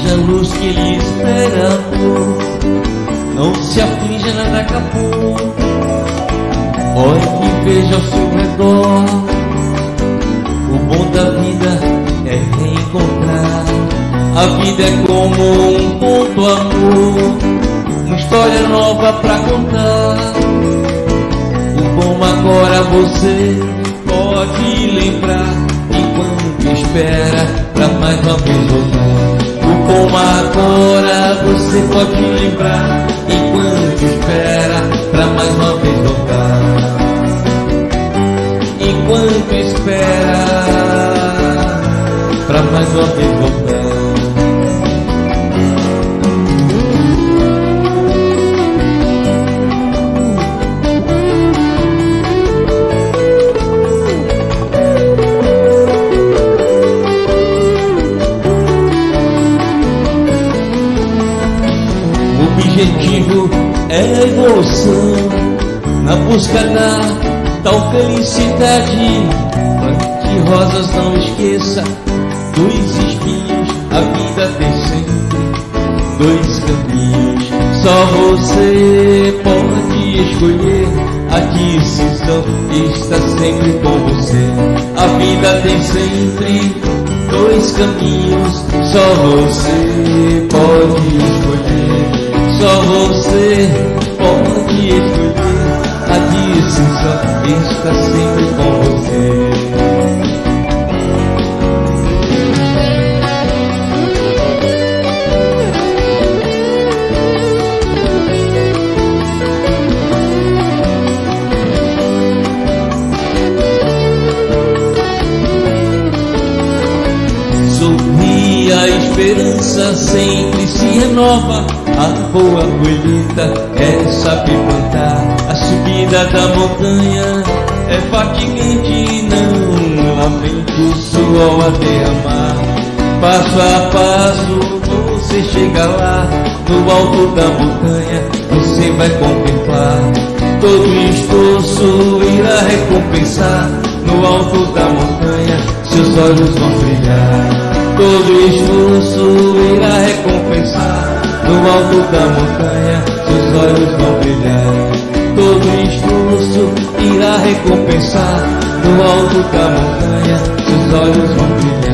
Veja a luz que lhe espera, amor. Não se aflija, nada acabou. Olhe e veja ao seu redor. O bom da vida é reencontrar. A vida é como um ponto, amor, uma história nova pra contar. O bom agora você pode lembrar, enquanto espera pra mais uma vez voltar. O bom agora você pode lembrar, enquanto espera pra mais uma vez voltar. Enquanto espera pra mais uma vez voltar. O objetivo é a evolução, na busca da tal felicidade. Plante rosas, não esqueça dos espinhos. A vida tem sempre dois caminhos. Só você pode escolher. A decisão está sempre com você. A vida tem sempre dois caminhos. Só você pode escolher. Só você pode escolher. A decisão está sempre com você. Sorri, a esperança sempre se renova. A boa colheita é saber plantar. A subida da montanha é fatigante, não lamente o suor a derramar. Passo a passo você chega lá. No alto da montanha você vai contemplar. Todo esforço irá recompensar. No alto da montanha seus olhos vão brilhar. Todo esforço irá recompensar. No alto da montanha seus olhos vão brilhar. Todo esforço irá recompensar. No alto da montanha seus olhos vão brilhar.